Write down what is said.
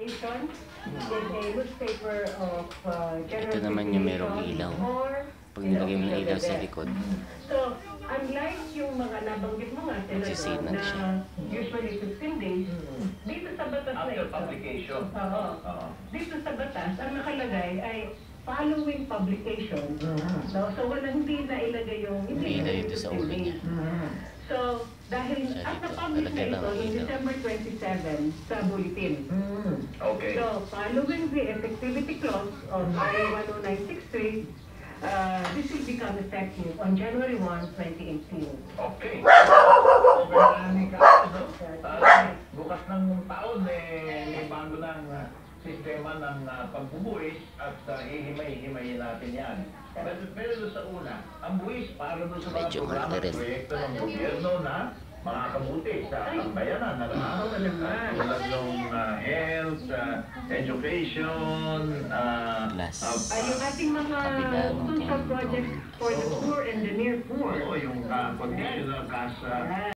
Nation is a newspaper of Ito naman yung merong ilaw. Pag nilagay mo ng ilaw sa likod, so, unlike yung mga nabanggit mo nga, magsisignal na siya. usually 15 days, dito sa batas na After ito, publication. dito sa batas, ang nakalagay ay following publication. So, hindi na ilagay yung May ilaw ito sa ulo niya. So, dahil at na-publish na ito noong December 27 sa bulletin. Okay. So, following the effectivity clause of RA 10963, this will become effective on January 1, 2018. Okay. Bukas ng taon, may bago ng sistema ng pagbubuwis at ihimay-himayin natin yan. Pero sa una, ang buwis para doon sa mga Medyo programa malaki rin. proyekto ng gobyerno na makakabuti sa pambayanan na lahat. Tulad ng health, education, Ay, yung ating mga social projects for the poor and the near poor. yung conditional cash